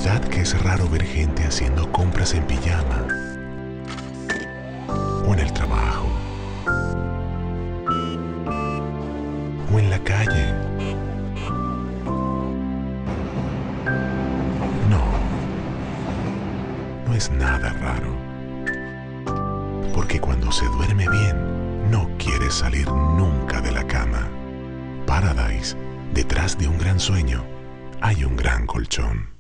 ¿Verdad que es raro ver gente haciendo compras en pijama? O en el trabajo. O en la calle. No, no es nada raro. Porque cuando se duerme bien, no quiere salir nunca de la cama. Paradise, detrás de un gran sueño, hay un gran colchón.